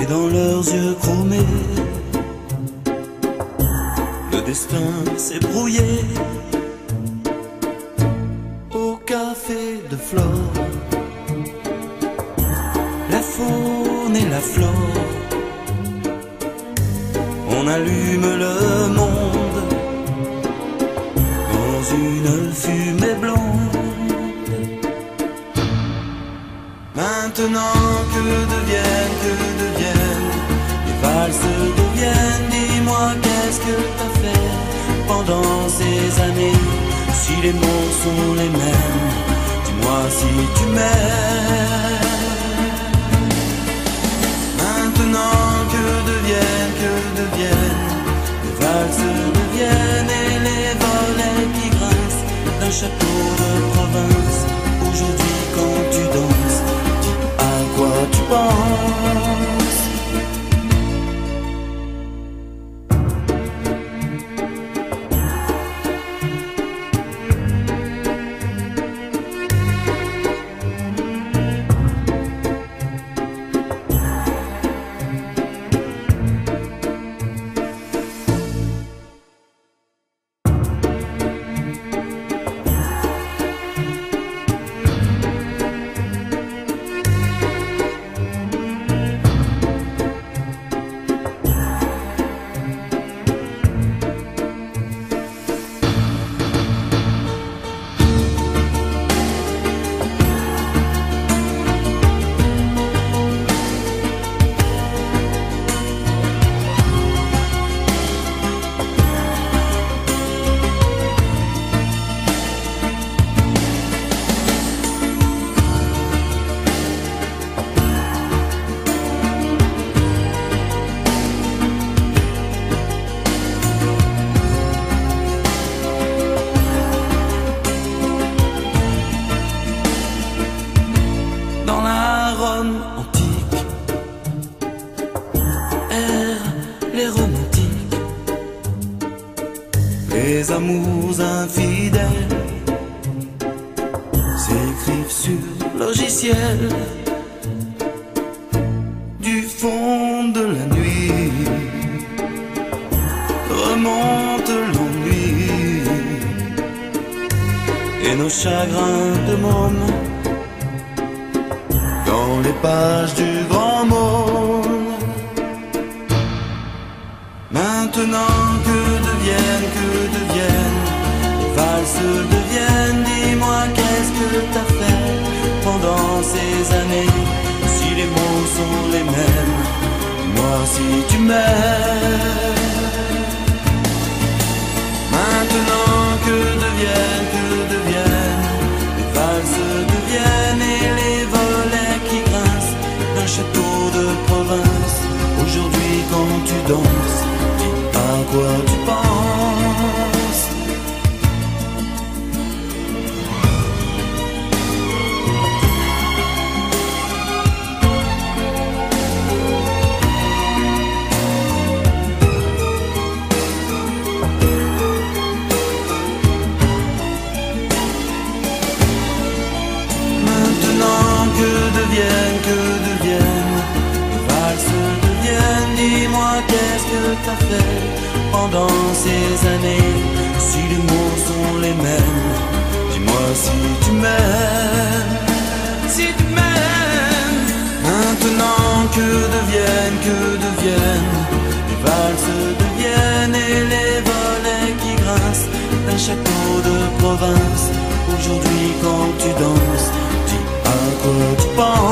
et dans leurs yeux chromés, le destin s'est brouillé. Au café de Flore, la faune et la flore, on allume le monde dans une fumée blonde. Maintenant que deviennent les valses deviennent. Dis-moi qu'est-ce que t'as fait pendant ces années? Si les mots sont les mêmes, dis-moi si tu m'aimes. Maintenant que deviennent les valses deviennent et les volets qui grincent d'un château de province. Aujourd'hui quand tu danses, dis à quoi tu penses. Antique, les romantiques, les amours infidèles s'écrivent sur logiciel du fond de la nuit. Remonte l'ennui et nos chagrins de môme dans les pages du grand monde. Maintenant que deviennent les valses deviennent. Dis-moi qu'est-ce que t'as fait pendant ces années? Si les mots sont les mêmes, dis-moi si tu m'aimes. Maintenant que deviennent les valses deviennent et les volets qui grincent d'un château de province. Aujourd'hui quand tu danses, dis à quoi tu penses. Que deviennent les valses deviennent. Dis-moi qu'est-ce que t'as fait pendant ces années? Si les mots sont les mêmes, dis-moi si tu m'aimes. Si tu m'aimes. Maintenant que deviennent les valses deviennent et les volets qui grincent d'un château de province. Aujourd'hui quand tu danses, dis à quoi tu penses.